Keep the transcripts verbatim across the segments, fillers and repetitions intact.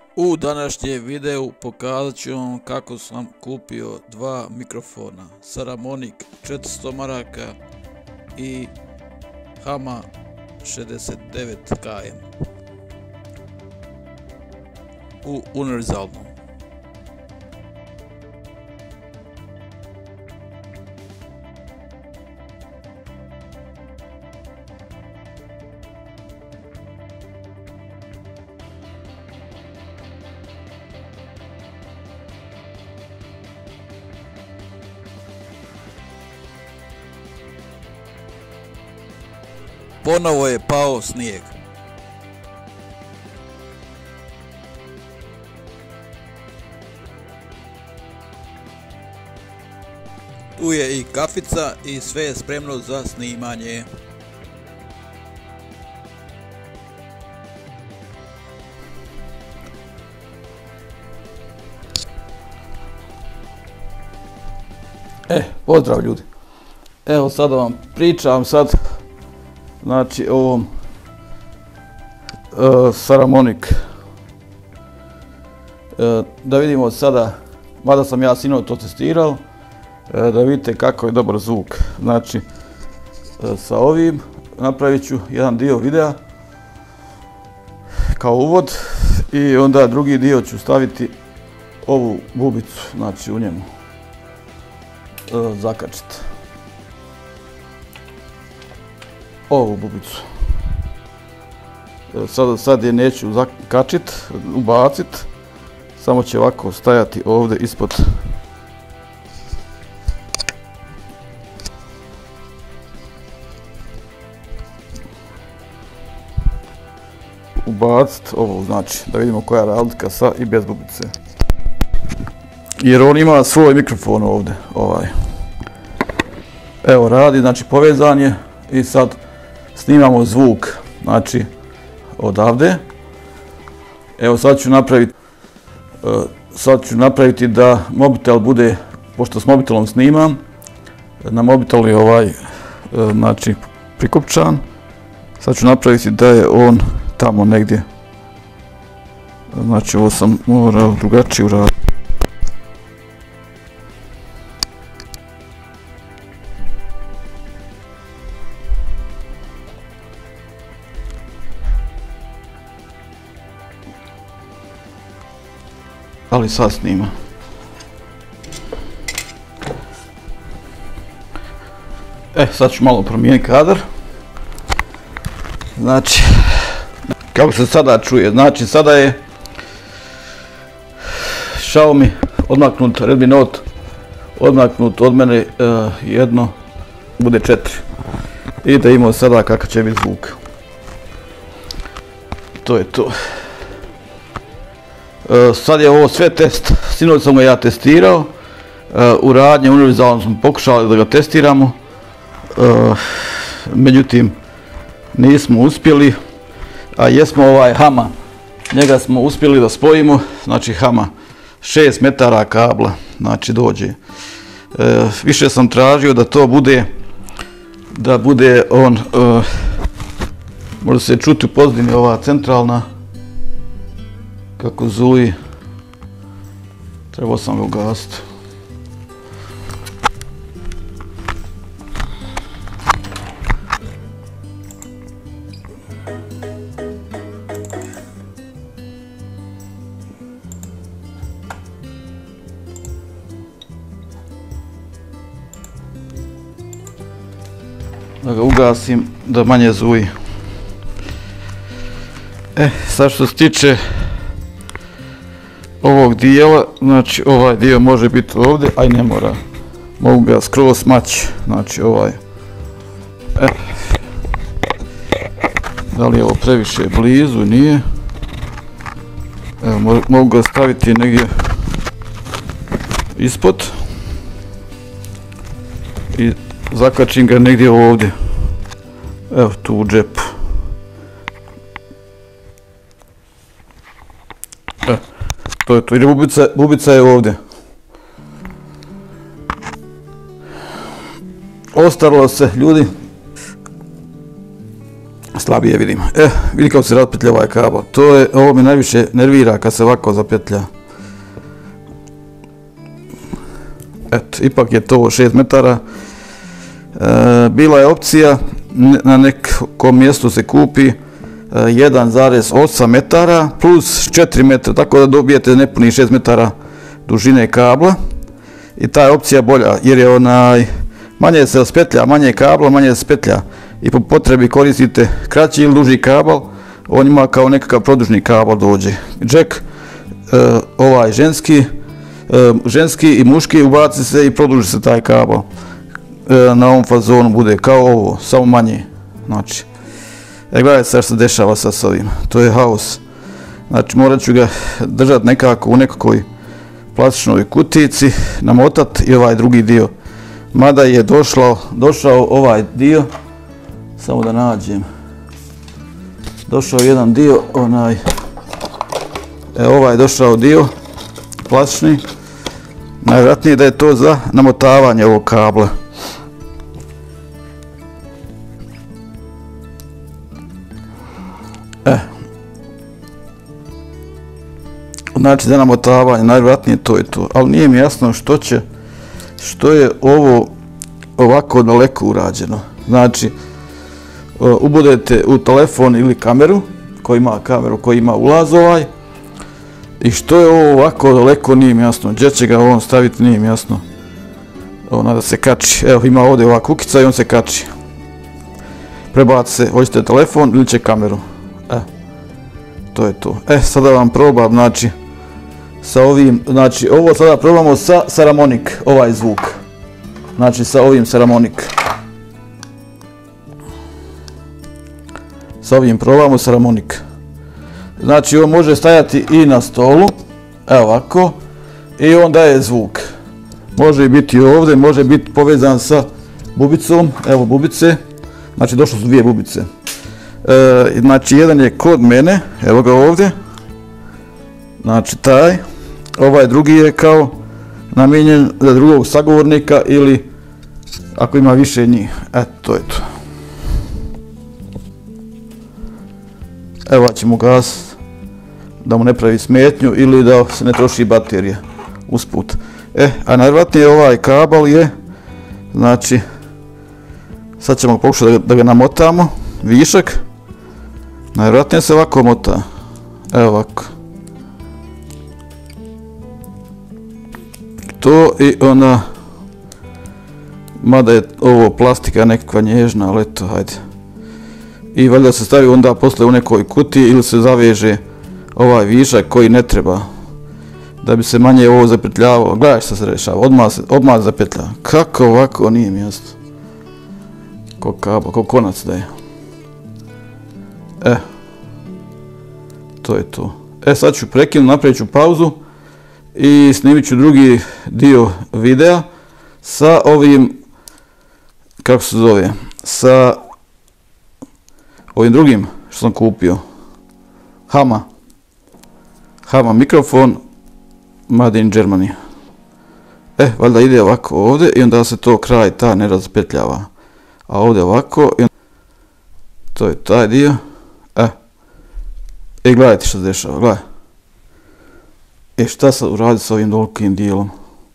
U današnjem videu pokazat ću vam kako sam kupio dva mikrofona, Saramonic četiristo maraka i Hama šezdeset devet km u univerzalnom. Ponovo je pao snijeg. Tu je i kafica i sve je spremno za snimanje. E, pozdrav ljudi. Evo sada vam pričam sad znači ovom uh, Saramonic. Uh, da vidimo sada, mada sam ja sinoć to testirao, uh, da vidite kako je dobar zvuk. Znači uh, sa ovim napravit ću jedan dio videa kao uvod i onda drugi dio ću staviti ovu bubicu, znači u njemu uh, zakačiti. Ovu bubicu. Sad, sad je neću zakačit, ubacit, samo će ovako stajati ovdje ispod. Ubacit ovu, znači da vidimo koja je razlika sa i bez bubice. Jer on ima svoj mikrofon ovdje, ovaj. Evo radi, znači povezan je i sad snimamo zvuk, znači odavde. Evo sad ću napraviti, sad ću napraviti da mobitel bude, pošto s mobitelom snimam, na mobitelu je ovaj, znači prikopčan. Sad ću napraviti da je on tamo negdje. Znači ovo sam morao drugačije uraditi. Ali sad snima. E, sad ću malo promijeniti kadar. Znači, kako se sada čuje, znači sada je Xiaomi odmaknut, Redmi Note odmaknut od mene uh, jedno, bude četiri. I da imamo sada kakav će biti zvuk. To je to. Uh, sad je ovo sve test, sinoć sam ga ja testirao, uh, u radnje univerzalno smo pokušali da ga testiramo, uh, međutim nismo uspjeli, a jesmo ovaj Hama, njega smo uspjeli da spojimo, znači Hama, šest metara kabla, znači dođe. Uh, više sam tražio da to bude, da bude on, uh, može se čuti u pozadini ova centralna, kako zuji, trebao sam ga ugasiti. Da ga ugasim, da manje zuji. E, sad što se tiče ovog dijela, znači ovaj dio može biti ovdje, aj ne mora, mogu ga skroz smaći, znači ovaj, e, da li je ovo previše blizu, nije, evo mogu ga staviti negdje ispod i zakačim ga negdje ovdje, evo tu u džepu. E. To je to, jer bubica, bubica je ovdje. Ostalo se, ljudi, slabije vidim. E, vidi kako se raspetlja ovaj kabel. To je, ovo mi najviše nervira kad se ovako zapetlja. Eto, ipak je to šest metara. E, bila je opcija, na nekom mjestu se kupi jedan zarez osam metara plus četiri metra, tako da dobijete nepuni šest metara dužine kabla. I ta je opcija bolja, jer je onaj, manje se spetlja, manje kabla, manje se spetlja. I po potrebi koristite kraći ili duži kabel, on ima kao nekakav produžni kabel dođe. Jack, e, ovaj ženski, e, ženski i muški ubaci se i produži se taj kabel. E, na ovom fazonu bude kao ovo, samo manje. Znači, e, gledajte sad što se dešava sad s ovim, to je haos. Znači, morat ću ga držati nekako u nekakvoj plastičnoj kutici, namotat i ovaj drugi dio. Mada je došlo, došao ovaj dio, samo da nađem, došao jedan dio, onaj, e, ovaj je došao dio, plastični, najvjerojatnije da je to za namotavanje ovog kabla. E, znači za namotavanje, najvjerojatnije to je to, ali nije mi jasno što će, što je ovo ovako daleko urađeno. Znači, ubudete u telefon ili kameru, koji ima kameru, koji ima ulaz ovaj, i što je ovo ovako daleko, nije mi jasno. Gdje će ga on staviti, nije mi jasno. Ona da se kači, evo ima ovdje ova kukica i on se kači. Prebaci se, hoćete telefon ili će kameru. E, to je to. E, sada vam probam, znači, sa ovim, znači, ovo sada probamo sa Saramonic, ovaj zvuk. Znači, sa ovim Saramonic. Sa ovim probamo Saramonic. Znači, on može stajati i na stolu, evo ovako, i on daje zvuk. Može biti ovdje, može biti povezan sa bubicom, evo bubice, znači došle su dvije bubice. E, znači, jedan je kod mene, evo ga ovdje, znači taj, ovaj drugi je kao namijenjen za drugog sagovornika ili ako ima više njih, eto, to je to. Evo ćemo gasiti da mu ne pravi smetnju ili da se ne troši baterija usput. E, a najvjerojatnije ovaj kabel je, znači, sad ćemo pokušati da ga, da ga namotamo, višak. Najvjerojatnije se ovako mota, evo ovako. To i ona, mada je ovo plastika nekakva nježna, ali eto, hajde. I valjda se stavi onda posle u nekoj kutiji ili se zaveže ovaj višak koji ne treba, da bi se manje ovo zapetljavalo. Gledaj što se rešava, odmah se, odmah zapetlja. Kako ovako, nije mi jasno. Ko kabel, ko konac da je. E, to je to. E, sad ću prekinuti, napravit ću pauzu i snimit ću drugi dio videa sa ovim, kako se zove, sa ovim drugim što sam kupio. Hama. Hama mikrofon, made in Germany. E, valjda ide ovako ovdje i onda se to kraj ta ne razpetljava. A ovdje ovako, i to je taj dio. E, e gledajte što se dešava, gledaj. E, šta sad uradi s ovim dolikim dijelom?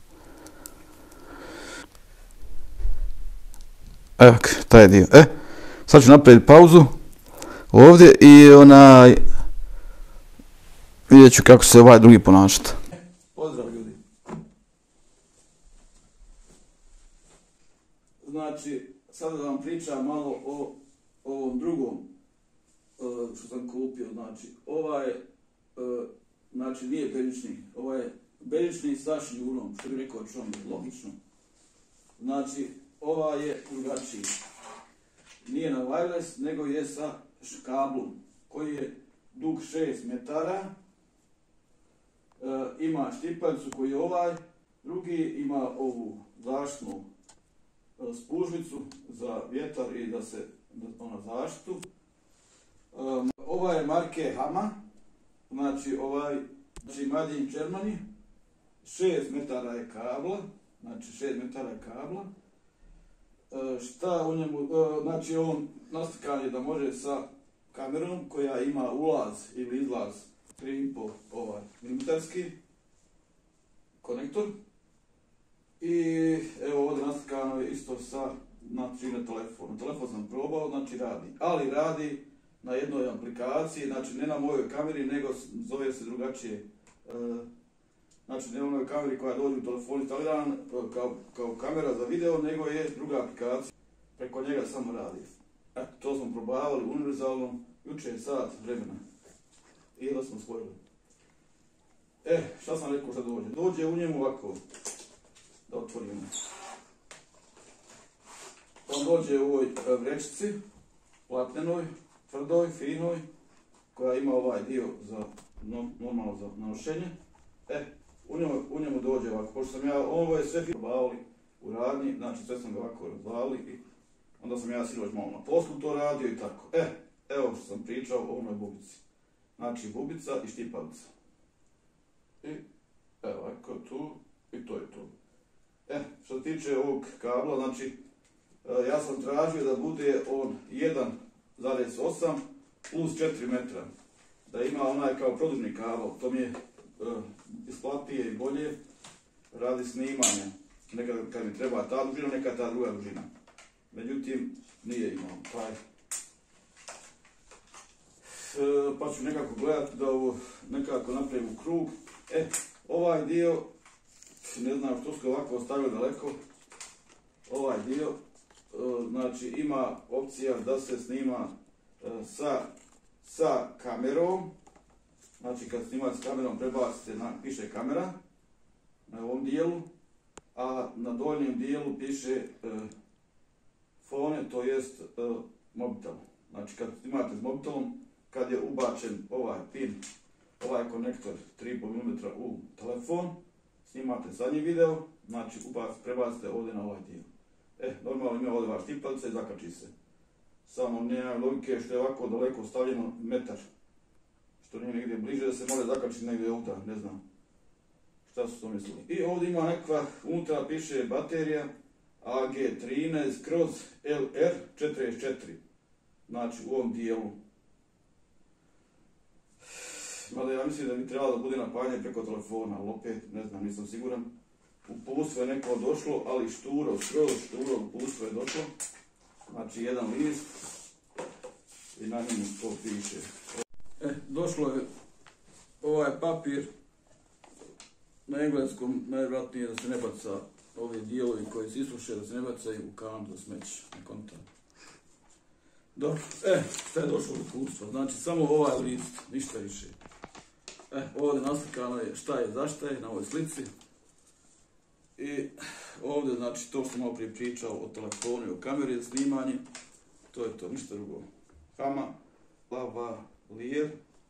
Evo, taj dio. E, sad ću napraviti pauzu ovdje i onaj, vidjet ću kako se ovaj drugi ponašati. Pozdrav ljudi. Znači, sada da vam pričam malo o ovom drugom što sam kupio. Znači, ovaj, znači nije bežični, ovaj je bežični sa šljurom, što bi rekao čovjek, logično. Znači, ovaj je drugačiji. Nije na wireless, nego je sa kablom, koji je dug šest metara. E, ima štipalicu koji je ovaj, drugi ima ovu zaštitnu e, spužvicu za vjetar i da se da na zaštitu. E, ovaj je marke Hama, znači ovaj, znači made in Germany, šest metara je kabla, znači šest metara je kabla. E, šta u njemu, e, znači on nastikan je da može sa kamerom koja ima ulaz ili izlaz tri i pol ovaj milimetarski konektor. I evo ovdje naslikano je isto sa znači na telefonu. Telefon sam probao, znači radi. Ali radi na jednoj aplikaciji, znači ne na mojoj kameri, nego zove se drugačije. Znači ne na mojoj kameri koja dođe u telefon instaliran kao, kao kamera za video, nego je druga aplikacija. Preko njega samo radi. Eto, to smo probavali univerzalno, juče je sat vremena. I onda smo spojili. E, šta sam rekao šta dođe? Dođe u njemu ovako. Da otvorimo. On dođe u ovoj vrećici, platnenoj, tvrdoj, finoj, koja ima ovaj dio za normalno za nanošenje. E, u njemu, u njemu dođe ovako, pošto sam ja, ovo je sve probavali u radnji, znači sve sam ga ovako razvali i onda sam ja sinoć malo na poslu to radio i tako. E, evo što sam pričao o onoj bubici. Znači bubica i štipalica. I evo ovako tu i to je to. E, što se tiče ovog kabla, znači ja sam tražio da bude on jedan zarez osam plus četiri metra. Da ima onaj kao produžni kabel, to mi je uh, isplatije i bolje radi snimanja. Nekad kad mi treba ta dužina, nekad ta druga dužina. Međutim, nije imao. Pa, uh, pa ću nekako gledati da ovo nekako napravim u krug. E, ovaj dio, ne znam što su ovako ostavili daleko, ovaj dio, uh, znači ima opcija da se snima uh, sa, sa kamerom. Znači kad snimate s kamerom prebacite na, piše kamera na ovom dijelu, a na donjem dijelu piše uh, fone, to jest uh, mobitel. Znači kad snimate s mobitelom, kad je ubačen ovaj pin, ovaj konektor tri i pol milimetra u telefon, snimate zadnji video, znači ubac, prebacite ovdje na ovaj dio. E, normalno ima ovdje vaš štipalica i zakači se. Samo nema logike što je ovako daleko stavljeno metar. Što nije negdje bliže da se može zakačiti negdje ovdje, ne znam šta su to mislili. I ovdje ima nekakva, unutra piše baterija A G trinaest kroz L R četrdeset četiri. Znači u ovom dijelu. Mada ja mislim da bi trebalo da bude napajanje preko telefona, ali opet ne znam, nisam siguran. Uputstvo je neko došlo, ali šturo, skroz šturo uputstvo je došlo. Znači jedan list i na njemu to piše. E, došlo je ovaj papir na engleskom, najvjerojatnije da se ne baca ovi dijelovi koji se isuše, da se ne bacaju u kantu za smeće, na konta. Dobro, e, šta je došlo u uputstvo? Znači samo ovaj list, ništa više. E, ovdje naslikano je šta je, zašta je na ovoj slici. I ovdje, znači, to što sam malo prije pričao o telefonu i o kameri za snimanje, to je to, ništa drugo. Hama, lavalier,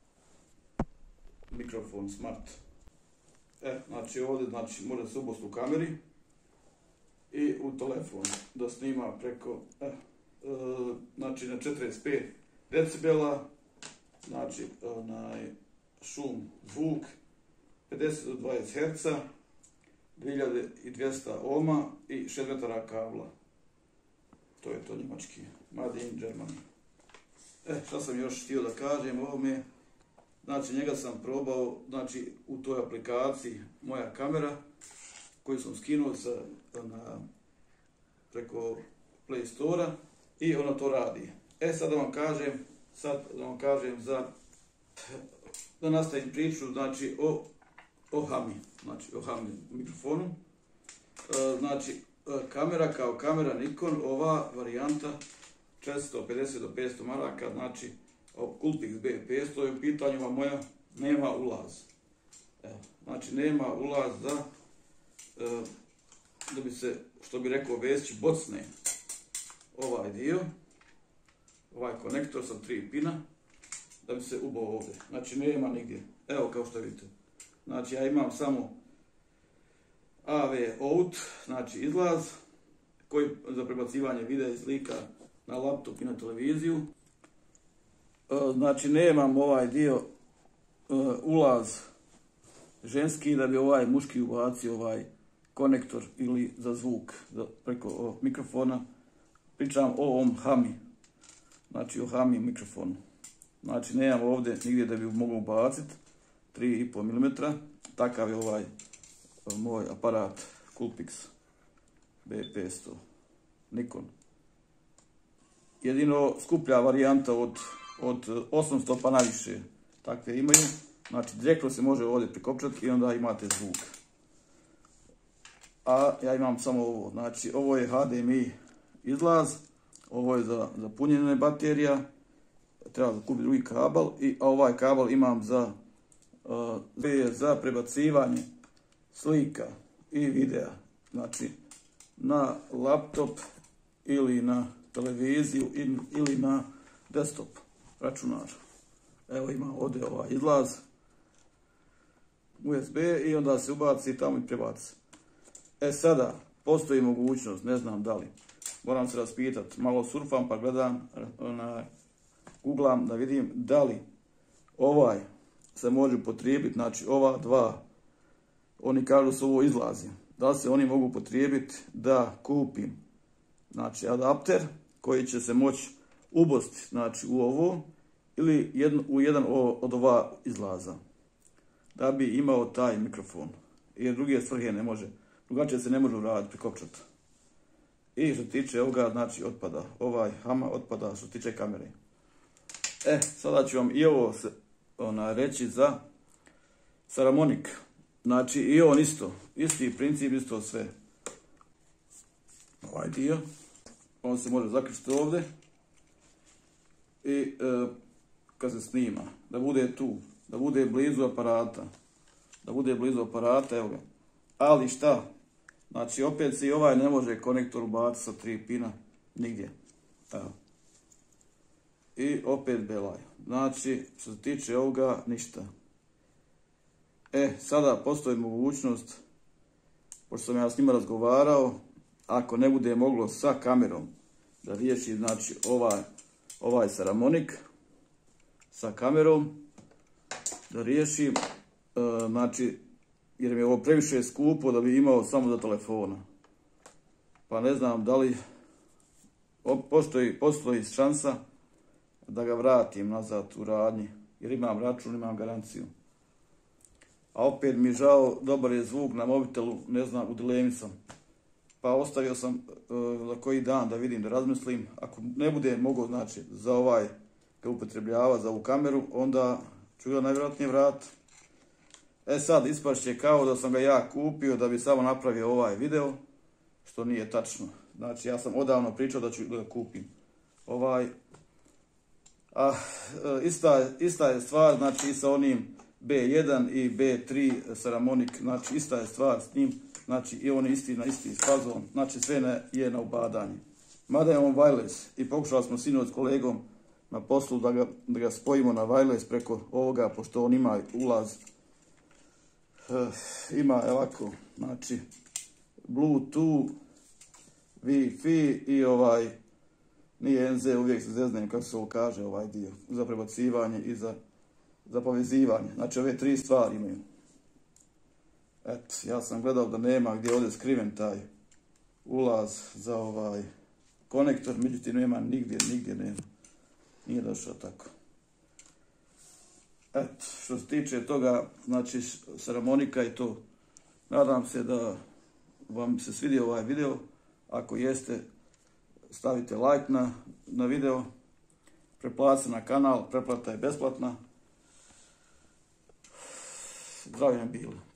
mikrofon smart. E, znači ovdje, znači, može se ubosti u kameri i u telefon da snima preko, e, e, znači na četrdeset pet decibela, znači, onaj, šum, zvuk, pedeset do dvadeset herca, dvije hiljade dvjesto ohma i šest metara kabla. To je to njemački, made in Germany. E, šta sam još htio da kažem o ovome, znači njega sam probao, znači u toj aplikaciji moja kamera, koju sam skinuo sa, na, preko Play Store-a i ona to radi. E, sad da vam kažem, sad da vam kažem za, da nastavim priču, znači o o Hami, znači o Hami mikrofonu. E, znači e, kamera kao kamera Nikon, ova varijanta četiristo pedeset do petsto maraka, znači Coolpix B petsto je u pitanju, a moja nema ulaz. Evo, znači nema ulaz da, e, da bi se, što bi rekao Vesić, bocne ovaj dio, ovaj konektor sa tri pina, da bi se ubao ovdje. Znači nema nigdje, evo kao što vidite. Znači ja imam samo A V out, znači izlaz, koji za prebacivanje videa i slika na laptop i na televiziju. E, znači nemam ovaj dio e, ulaz ženski da bi ovaj muški ubacio ovaj konektor ili za zvuk za, preko o, mikrofona. Pričam o ovom Hami, znači o Hami mikrofonu. Znači nemam ovdje nigdje da bi mogao ubaciti, tri i pol milimetra, takav je ovaj moj aparat Coolpix B petsto Nikon. Jedino skuplja varijanta od, od osamsto pa najviše takve imaju, znači direktno se može ovdje prikopčati i onda imate zvuk. A ja imam samo ovo, znači ovo je H D M I izlaz, ovo je za, za punjenje baterija, treba kupiti drugi kabel i ovaj kabel imam za, uh, za prebacivanje slika i videa, znači na laptop ili na televiziju ili na desktop računar. Evo ima ovdje ovaj izlaz U S B i onda se ubaci tamo i prebaci. E sada, postoji mogućnost, ne znam da li, moram se raspitati, malo surfam pa gledam, na, googlam da vidim da li ovaj se može potrijebiti, znači ova dva, oni kažu su ovo izlazi, da li se oni mogu potrijebiti da kupim, znači adapter koji će se moći ubosti, znači u ovo ili jedno, u jedan od ova izlaza, da bi imao taj mikrofon, jer druge svrhe ne može. Drugačije se ne može uraditi, prikopčati. I što se tiče ovoga, znači otpada. Ovaj hama otpada što se tiče kamere. E, sada ću vam i ovo se, ona, reći za Saramonic. Znači i on isto. Isti princip, isto sve. Ovaj dio. On se može zaključiti ovdje. I e, kad se snima, da bude tu. Da bude blizu aparata. Da bude blizu aparata, evo ga. Ali šta? Znači opet se i ovaj ne može konektor ubaciti sa tri pina nigdje. Evo. I opet belaj. Znači što se tiče ovoga ništa. E, sada postoji mogućnost, pošto sam ja s njima razgovarao, ako ne bude moglo sa kamerom da riješi, znači ovaj, ovaj Saramonic sa kamerom da riješi, e, znači jer mi je ovo previše skupo da bi imao samo za telefona. Pa ne znam da li postoji, postoji šansa da ga vratim nazad u radnji, jer imam račun, imam garanciju. A opet mi je žao, dobar je zvuk na mobitelu, ne znam, u dilemi sam. Pa ostavio sam uh, za koji dan da vidim, da razmislim. Ako ne bude mogao, znači, za ovaj ga upotrebljava, za ovu kameru, onda ću ga najvjerojatnije vratiti. E sad, ispašće kao da sam ga ja kupio da bi samo napravio ovaj video, što nije tačno. Znači, ja sam odavno pričao da ću da ga kupim. Ovaj, a, ista, ista je stvar, znači, i sa onim B jedan i B tri Saramonic, znači, ista je stvar s njim, znači, i on je isti na isti fazon, znači, sve ne, je na ubadanje. Mada je on wireless i pokušali smo sinoć s kolegom na poslu da ga, da ga spojimo na wireless preko ovoga, pošto on ima ulaz. Uh, ima ovako, znači Bluetooth, Wi-Fi i ovaj, nije N Z, uvijek se zeznem kako se ovo kaže ovaj dio, za prebacivanje i za, za povezivanje. Znači ove tri stvari imaju. Eto, ja sam gledao da nema gdje je ovdje skriven taj ulaz za ovaj konektor, međutim nema nigdje, nigdje nema. Nije došao tako. Eto, što se tiče toga, znači Saramonica i to, nadam se da vam se svidio ovaj video. Ako jeste, stavite like na, na video, pretplatite na kanal, pretplata je besplatna. Zdravlje nam bilo.